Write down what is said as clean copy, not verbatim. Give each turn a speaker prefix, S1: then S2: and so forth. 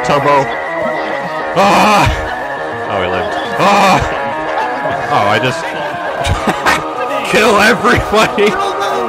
S1: turbo. Ah! Oh, he lived. Ah! Oh, I just kill everybody.